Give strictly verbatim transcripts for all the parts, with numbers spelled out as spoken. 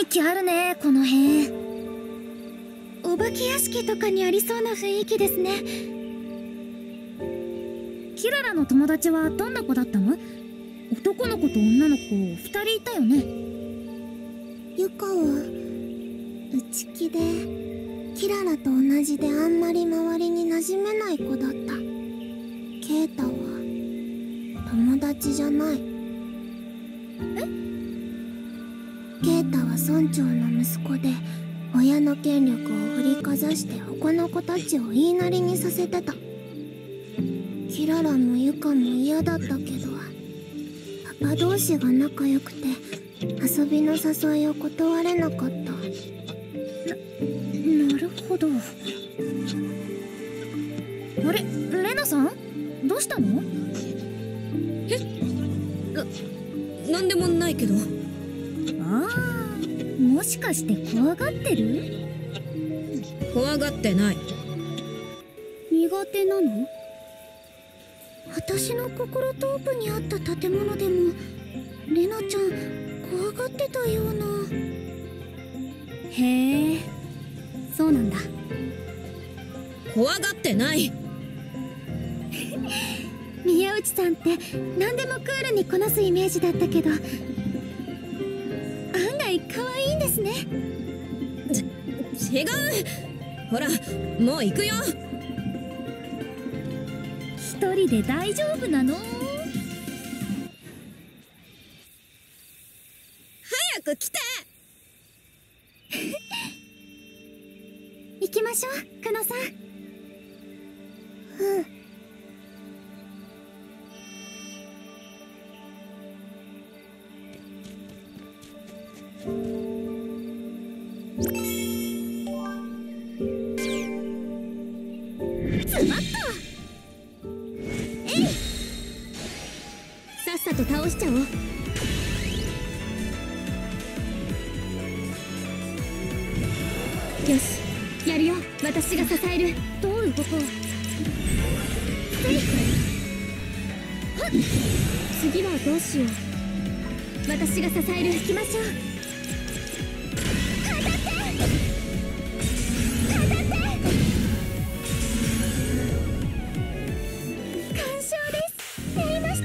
囲気あるね、この辺。お化け屋敷とかにありそうな雰囲気ですね。キララの友達はどんな子だったの？男の子と女の子ふたりいたよね。 ユカは内気でキララと同じであんまり周りに馴染めない子だった。ケイタは友達じゃない。 え？ ケイタは村長の息子で親の権力を振りかざして他の子たちを言いなりにさせてた。キララもユカも嫌だったけど、パパ同士が仲良くて遊びの誘いを断れなかった。な、 なるほど。あれ、レナさんどうしたの？ え？な、なんでもないけど。 ああ、もしかして怖がってる？ 怖がってない。 苦手なの？私の心トープにあった建物でもレナちゃん怖がってたような。へえ、そうなんだ。 怖がってない。 宮内さんって何でもクールにこなすイメージだったけど、案外可愛いんですね。 ち違う。ほら、もう行くよ。 一人で大丈夫なの？ 早く来て。 行きましょう、クノさん。 うん。 ズバッと。えい！さっさと倒しちゃおう。よし、やるよ。私が支える。どう動こう。えい！はっ！次はどうしよう。私が支える。行きましょう。当たって！当たって！完勝です。やりました。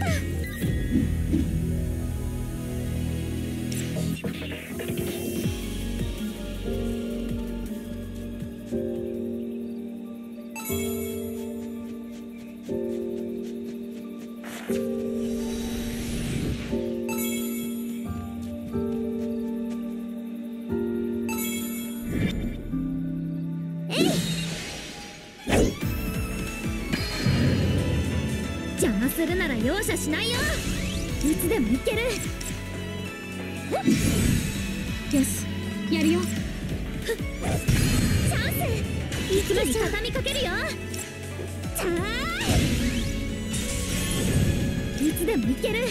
邪魔するなら容赦しないよ。いつでもいける。よし、やるよ。チャンス。一気に畳みかけるよ。チャーイ。いつでもいける。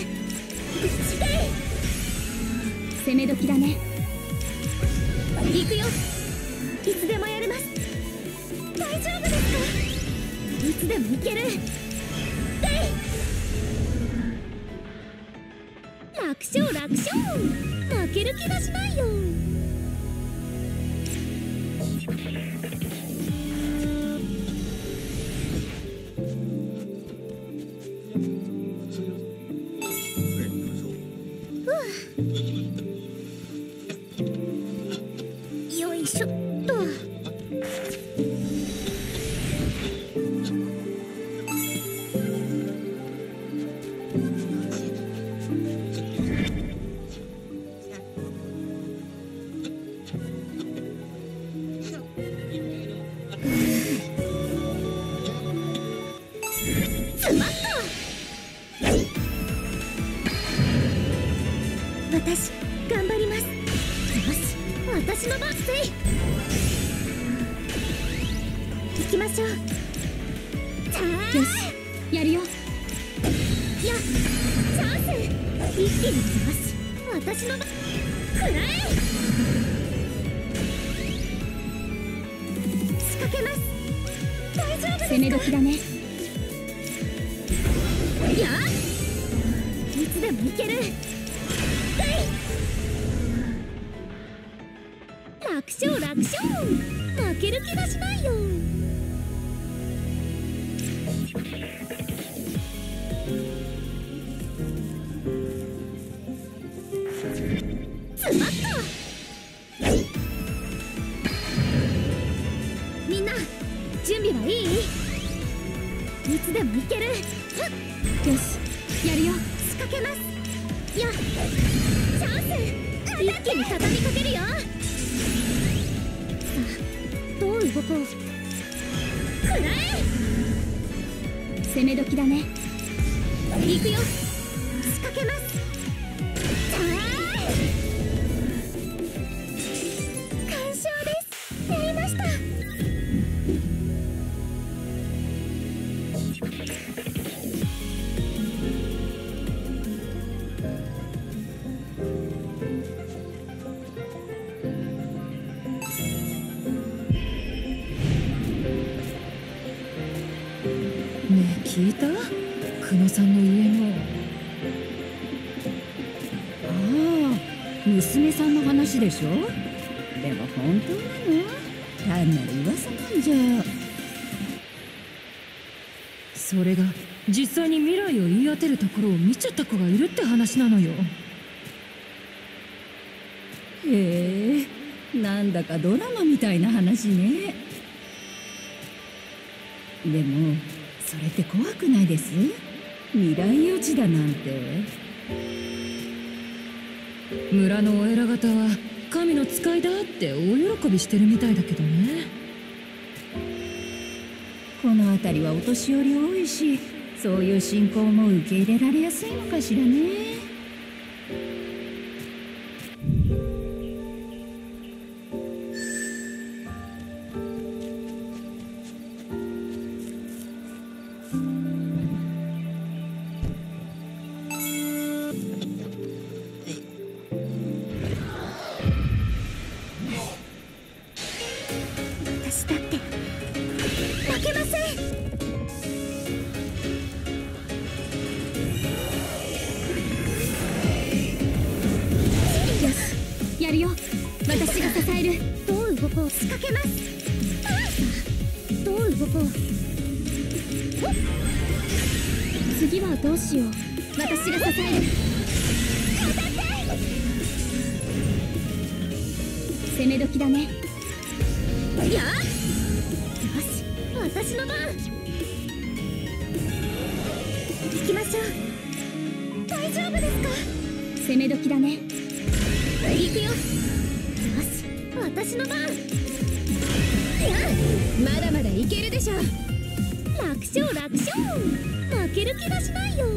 攻め時だね。行くよ。いつでもやれます。大丈夫ですか？いつでもいける。楽勝楽勝。負ける気がしないよ。よいしょっと。私、頑張ります。よし、私の番。せい。行きましょう。よし、やるよ。や、チャンス。一気に。よし、私の番。くらえ。仕掛けます。大丈夫ですか？攻め時だね。やっ、いつでもいける。 勝楽勝。負ける気がしないよ。つまった。みんな準備はいい？いつでもいける。よし、やるよ。仕掛けます。やっ、チャンス。一気に畳みかけるよ。さあ、どう動こう。くらえ。攻め時だね。行くよ。仕掛けます。さあ、完勝です。やりました。 聞いた？久野さんの家の。ああ、娘さんの話でしょ。でも本当なの？単なる噂なんじゃ。それが実際に未来を言い当てるところを見ちゃった子がいるって話なのよ。へえ、なんだかドラマみたいな話ね。でもそれって怖くないです？未来予知だなんて。村のお偉方は神の使いだって大喜びしてるみたいだけどね。この辺りはお年寄り多いし、そういう信仰も受け入れられやすいのかしらね。 私だって負けません。よし、やるよ。私が支える。どう動こう。仕掛けます。どう動こう。次はどうしよう。私が支える。攻め時だね。やっ、よし、私の番。行きましょう。大丈夫ですか？攻め時だね。行くよ。よし、私の番。やっ、まだまだいけるでしょ。楽勝楽勝。負ける気がしないよ。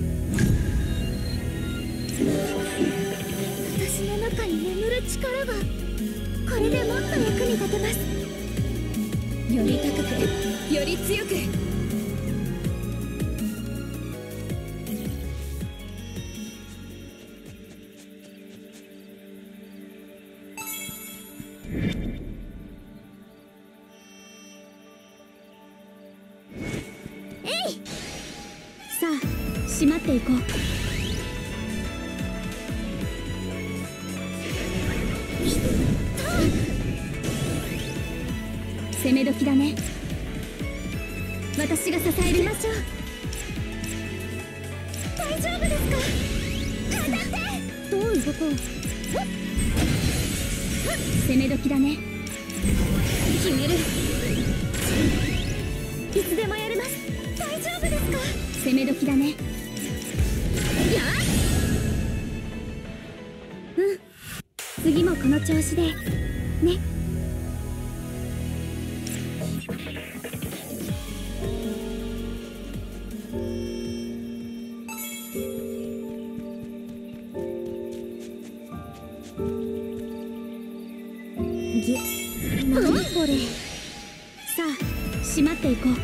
私の中に眠る力がこれでもっと役に立てます。より高く、より強く。えい！さあ、閉まっていこう。攻め時だね。私が支える。ましょう。大丈夫ですか？当たって。どう動こう。攻め時だね。決める。いつでもやります。大丈夫ですか？攻め時だね。やっ、うん、次もこの調子でね。ぎ、何これ。さあ、閉まっていこう。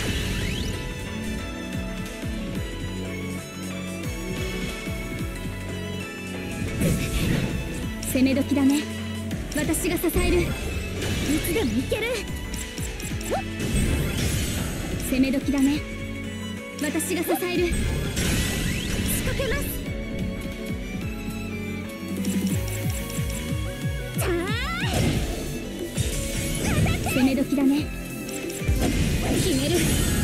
攻め時だね。私が支える。いつでもいける。攻め時だね。私が支える。仕掛けます。さあ、 攻め時だね。決める。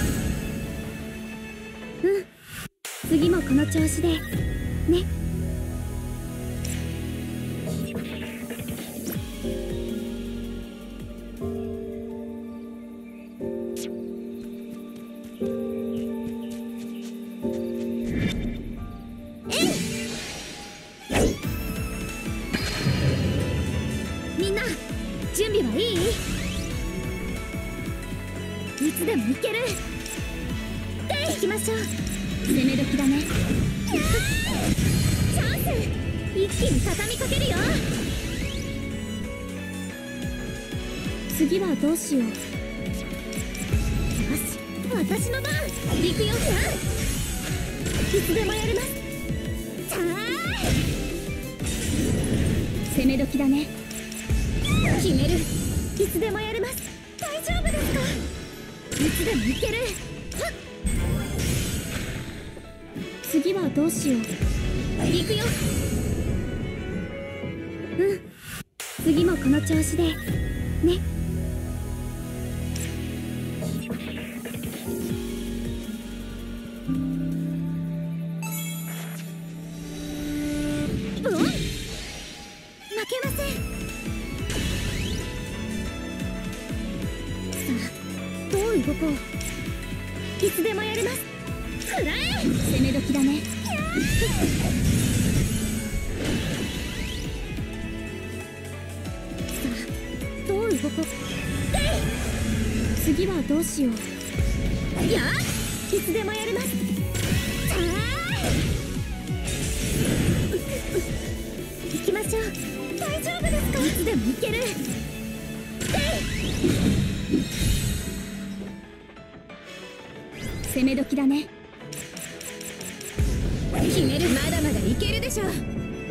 うん、次もこの調子でね。みんな準備はいい？いつでもいける。で行きましょう。攻め時だね。チャンス。一気に畳みかけるよ。次はどうしよう。よし、私の番。行くよ。いつでもやります。さあ攻め時だね。決める。いつでもやれます。大丈夫ですか？いつでもいける。次はどうしよう。行くよ。うん、次もこの調子でね。うん、負けません。どう動こう。いつでもやれます。くらえ。攻め時だね。さあどう動こう。次はどうしよう。やあいつでもやれます。さあ行きましょう。大丈夫ですか？いつでもいける。攻め時だね。決める。まだまだいけるでしょ。うん、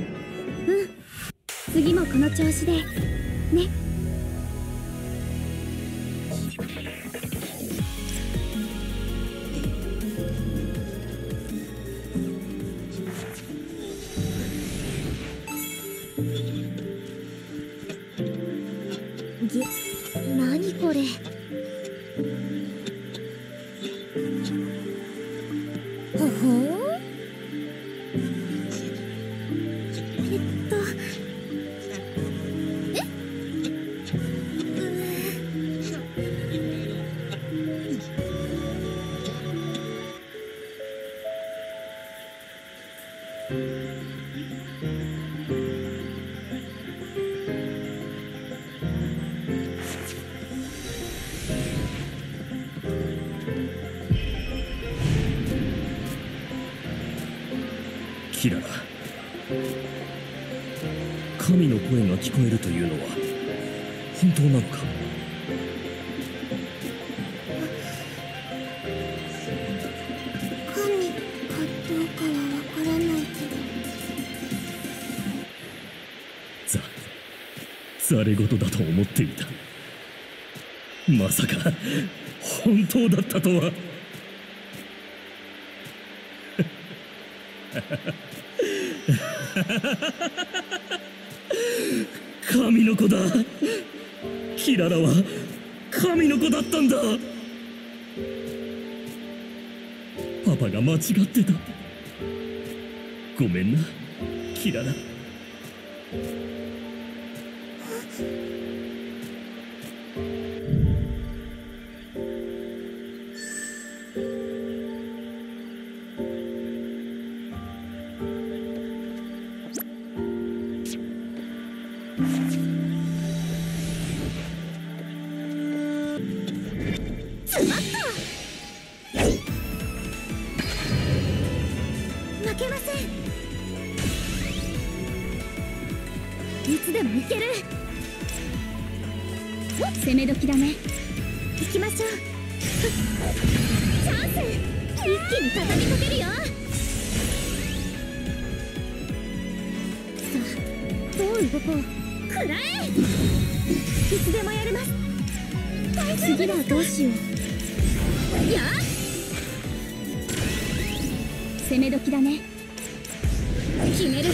次もこの調子でね。ぎ、何これ。ほほー。えっとえキララ、神の声が聞こえるというのは本当なのか？ 神かどうかはわからないけど。 ざ、ざれ言だと思っていた。まさか本当だったとは。神の子だ。キララは神の子だったんだ。パパが間違ってた。ごめんな、キララ。 詰まった。負けません。いつでもいける。攻め時だね。行きましょう。チャンス。一気に畳みかけるよ。さあどう動こう。くらえ。いつでもやれます。次はどうしよう。やあ攻め時だね。決める。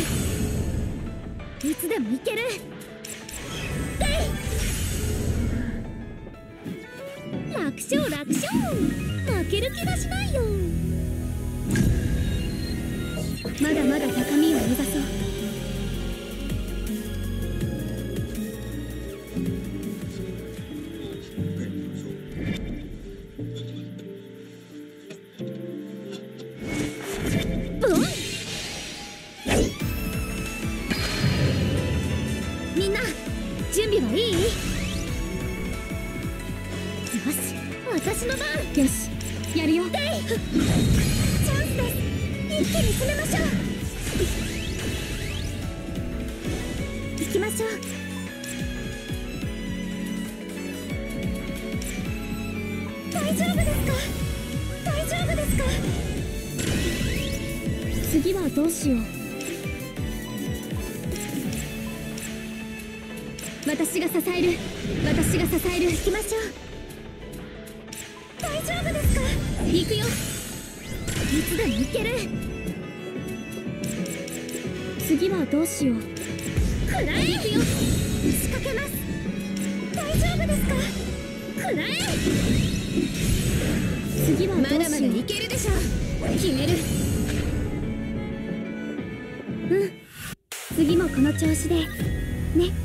いつでもいける。 負ける気がしないよ。まだまだ高みを目指そう。ブン！みんな準備はいい？よし、私の番。よし、やるよ。デイ！チャンスです。一気に攻めましょう。行きましょう。大丈夫ですか？大丈夫ですか？次はどうしよう。私が支える。私が支える。行きましょう。大丈夫ですか？行くよ。いつでも行ける。次はどうしよう。くらえ！行くよ。仕掛けます。大丈夫ですか？くらえ！次はどうしよう。まだまだいけるでしょ。決める。うん。次もこの調子でね。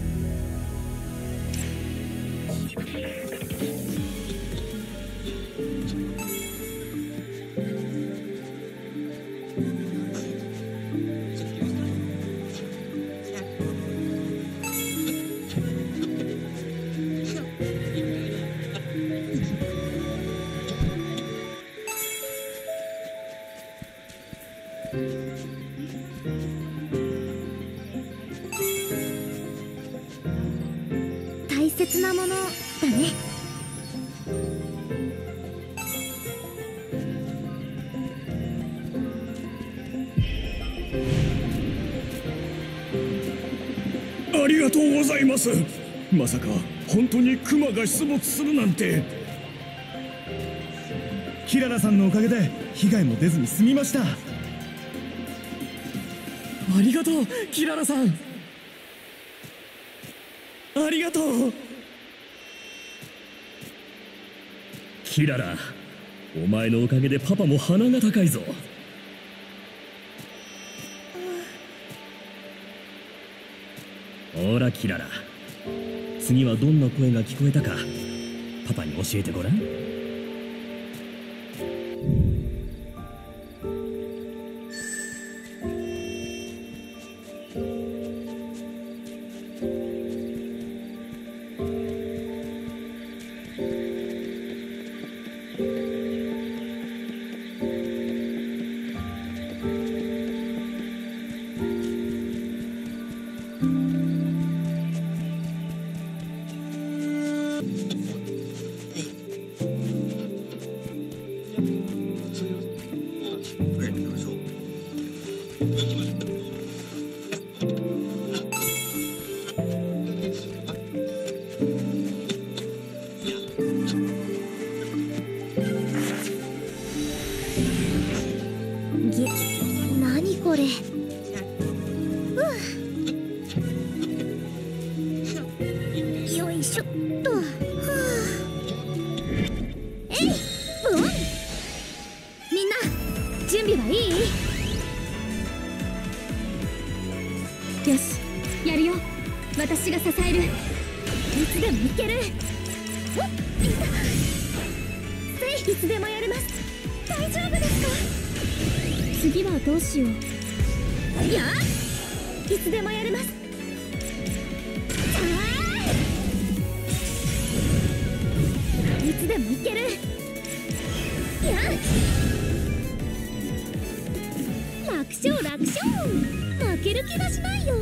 大切なものだね。 ありがとうございます。まさか本当にクマが出没するなんて。 キララさんのおかげで被害も出ずに済みました。 ありがとうキララさん。ありがとうキララ。お前のおかげでパパも鼻が高いぞ。ほらキララ、次はどんな声が聞こえたかパパに教えてごらん。 げ、何これ。よいしょっと。はあ、えい、ブオン。みんな準備はいい？よし、やるよ。私が支える。いつでもいける。おっ、いた。せい、いつでもやれます。大丈夫ですか？次はどうしよう。いや、いつでもやれます。さあ、いつでもいける。やあ、楽勝楽勝。負ける気がしないよ。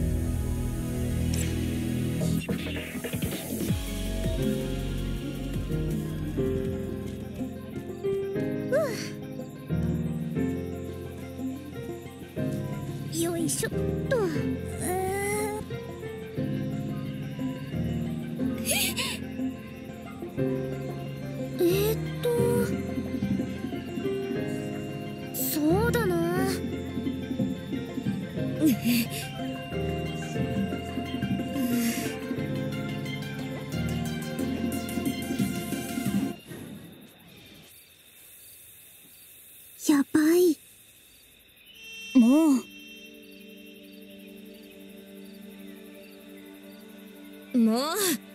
よいしょっと。えーっとそうだな。 もう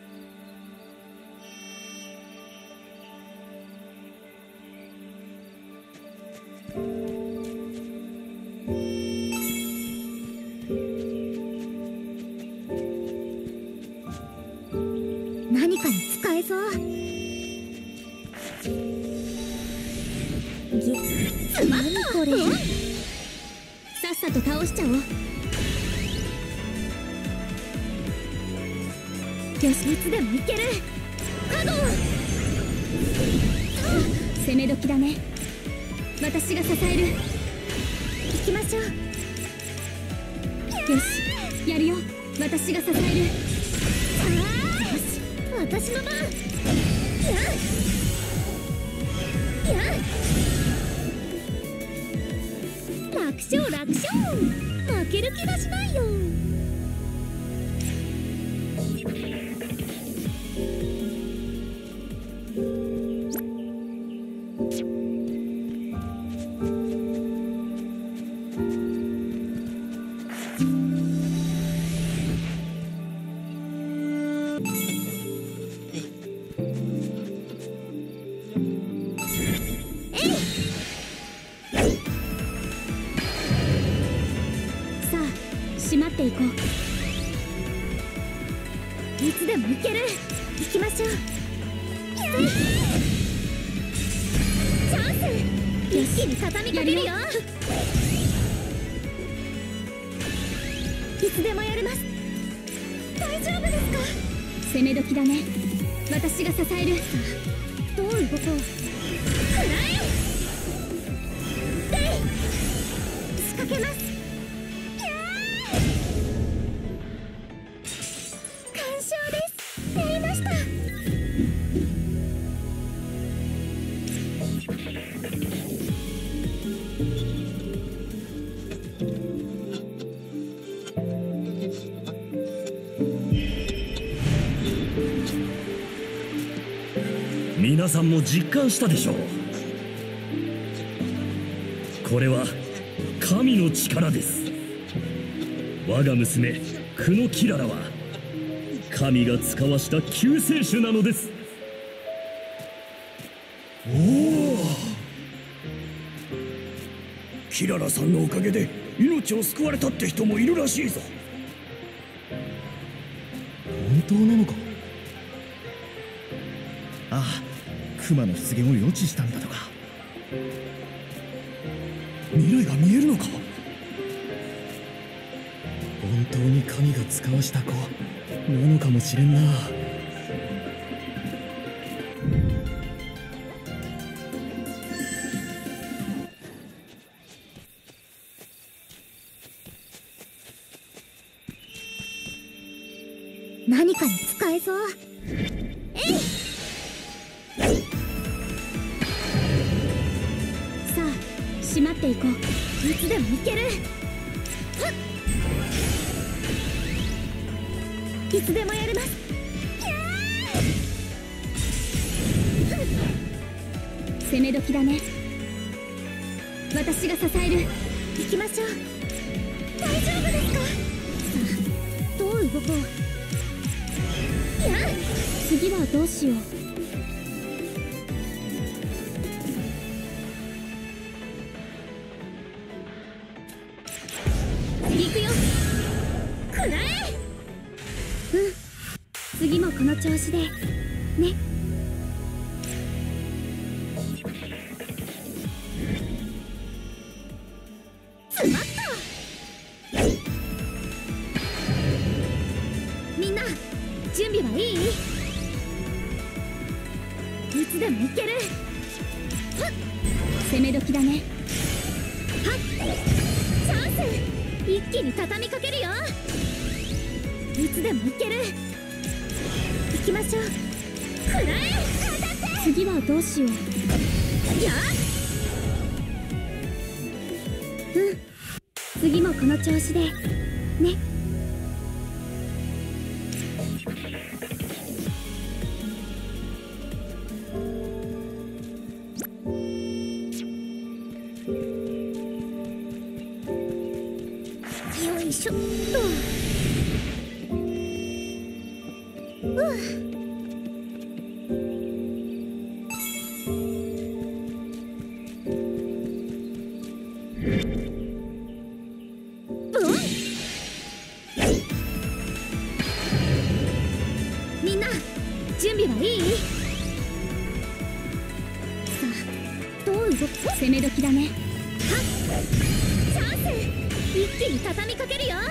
何かに使えそう。何これ。 さっさと倒しちゃおう。よし、いつでもいける。カゴ攻め時だね。私が支える。行きましょう。よし、やるよ。私が支える。よし、私の番。やっやっ楽勝楽勝。負ける気がしないよ。締まっていこう。いつでもいける。行きましょう。チャンス。一気に畳みかけるよ。いつでもやれます。大丈夫ですか。攻め時だね。私が支える。どう動こう。くらえ。でい仕掛けます。 皆さんも実感したでしょう。これは神の力です。我が娘クノキララは神が使わした救世主なのです。 おお、キララさんのおかげで命を救われたって人もいるらしいぞ。 本当なのか。ああ、熊の出現を予知したんだとか。 未来が見えるのか。 本当に神が使わした子なのかもしれんな。 何かに使えそう。えい。 さあ締まっていこう。いつでもいける。いつでもやれます。攻め時だね。私が支える。行きましょう。大丈夫ですか。さあどう動こう。やっ次はどうしよう。行くよ。くらえ。うん、次もこの調子でね。詰まった。みんな準備はいい？いつでもいける。はっ攻め時だね。はっチャンス。一気に畳みかけるよ。いつでもいける。行きましょう。くらえ。次はどうしよう。やっうん次もこの調子でね。よいしょっと。 みんな準備はいい？さあどう動く？攻め時だね。はっ、チャンス！一気に畳みかけるよ。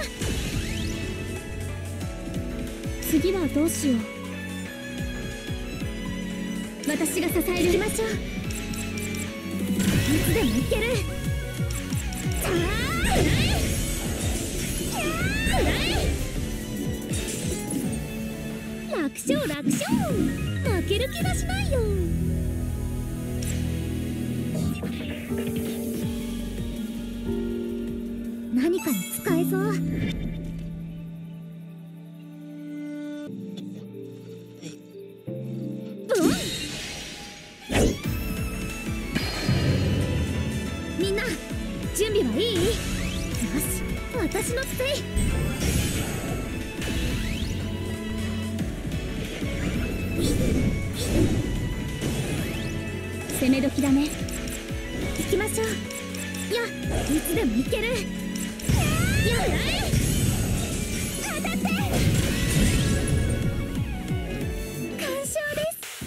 次はどうしよう。私が支える。行きましょう。いつでもいける。さあ楽勝楽勝。負ける気がしないよ。何かに使えそう。みんな準備はいい？よし、私のつい。攻め時だね。行きましょう。いや、いつでもいける。やらい、当たって。完勝です。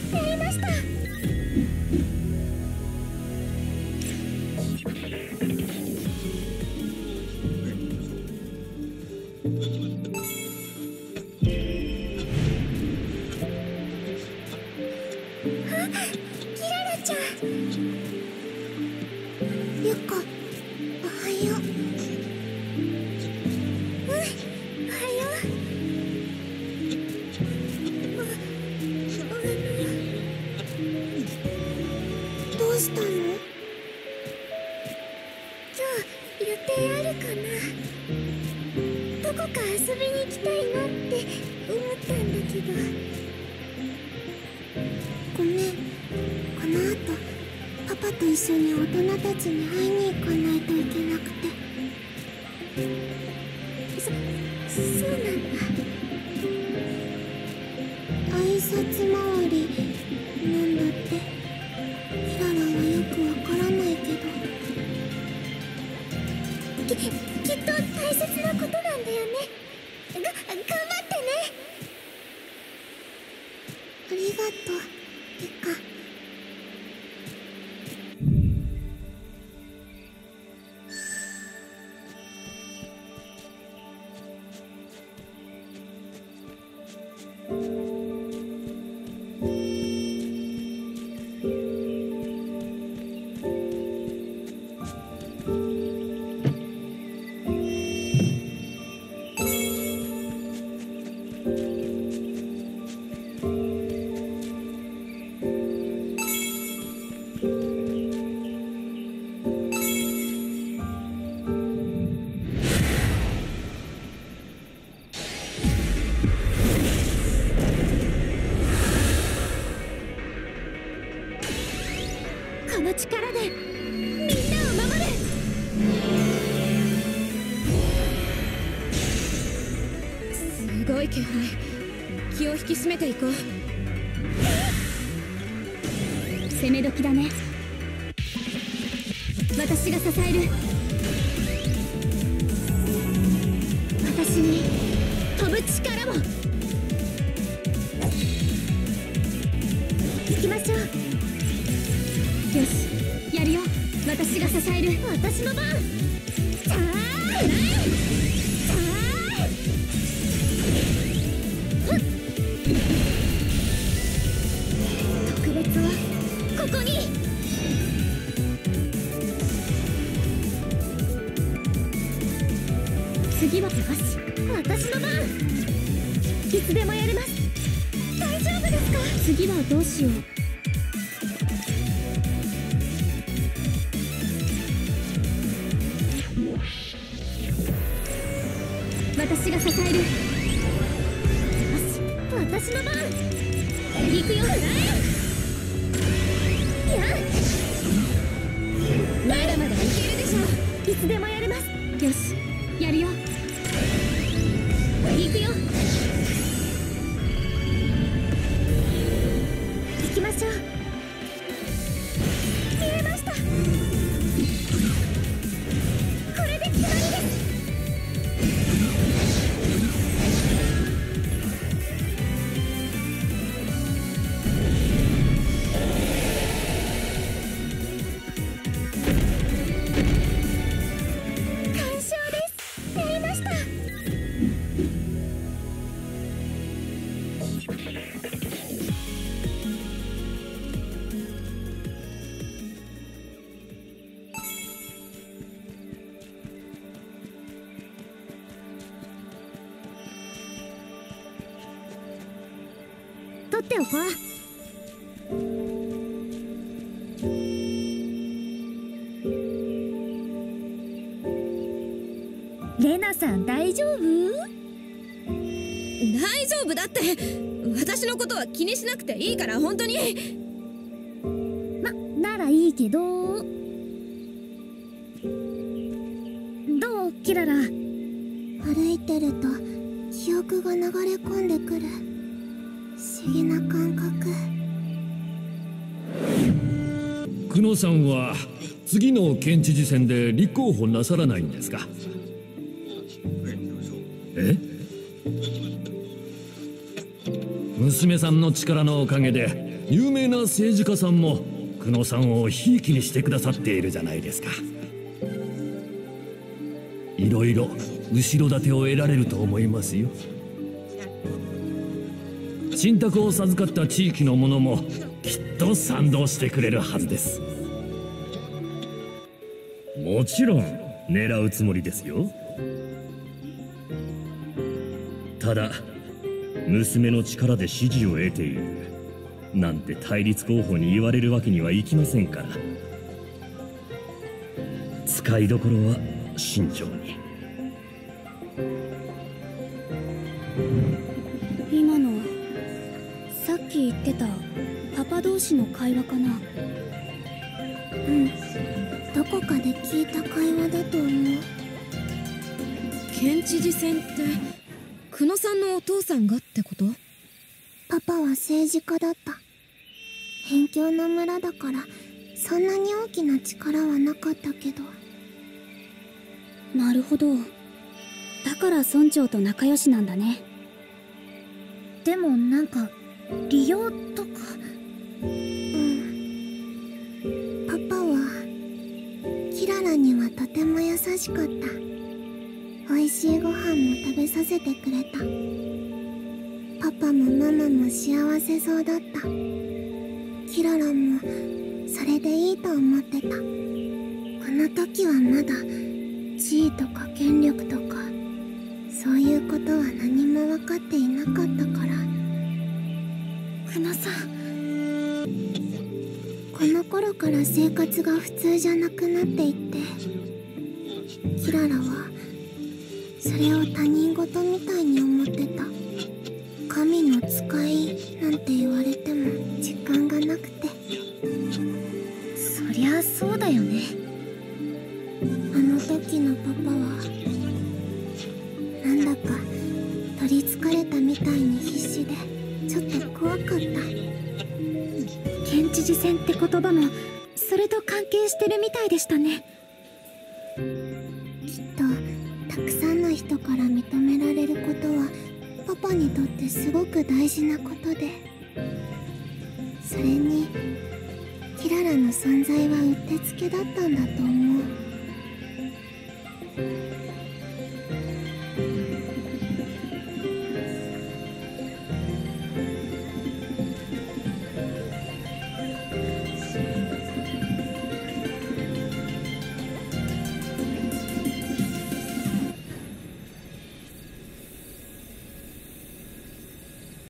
やりました。 ゆっこ、おはよう。うん、おはよう。あ、あの、どうしたの？今日予定あるかな？どこか遊びに行きたいなって思ったんだけど。ごめん、この後パパと一緒に大人たちに会いに行かないといけなくて。そ、そうなんだ。挨拶回りなんだって。キララはよくわからないけど。き、きっと大切なことなんだよね。が、頑張ってね。ありがとう、リカ。この力でみんなを守る。 すごい気配。気を引き締めていこう。 攻め時だね。私が支える。私に飛ぶ力を。行きましょう。よし、やるよ。私が支える。私の番。さあ、さあ、特別はここに。次はよし、私の番。いつでもやれます。大丈夫ですか？次はどうしよう。私が支える。よし、私の番。行くよ。やっ、まだまだいけるでしょ。いつでもやれます。よし、やるよ。行くよ。 しょう。見えました。これで決まりです。取っておこう。レナさん大丈夫？ 大丈夫だって。私のことは気にしなくていいから本当に。 ま、ならいいけど。どうキララ？ 歩いてると記憶が流れ込んでくる不思議な感覚。 久野さんは次の県知事選で立候補なさらないんですか？え？娘さんの力のおかげで有名な政治家さんも久野さんをひいきにしてくださっているじゃないですか。いろいろ後ろ盾を得られると思いますよ。信託を授かった地域の者もきっと賛同してくれるはずです。 もちろん狙うつもりですよ。ただ娘の力で支持を得ているなんて対立候補に言われるわけにはいきませんから、使いどころは慎重に。 今のさっき言ってたパパ同士の会話かな？ うん、どこかで聞いた会話だと思う。 県知事選って久野さんのお父さんがってこと？ パパは政治家だった。辺境の村だからそんなに大きな力はなかったけど。 なるほど。だから村長と仲良しなんだね。でもなんか利用とか。 うん。パパはキララにはとても優しかった。美味しいご飯も食べさせてくれた。パパもママも幸せそうだった。キララもそれでいいと思ってた。この時はまだ地位とか権力とかそういうことは何も分かっていなかったから。 久野さん、 この頃から生活が普通じゃなくなっていって、キララはそれを他人事みたいに思ってた。神の使いなんて言われても実感がなくて。 そりゃそうだよね。 あの時のパパはなんだか取りつかれたみたいに必死でちょっと怖かった。 県知事選って言葉もそれと関係してるみたいでしたね。 きっとたくさんの人から認められることはパパにとってすごく大事なことで、それにキララの存在はうってつけだったんだと思う。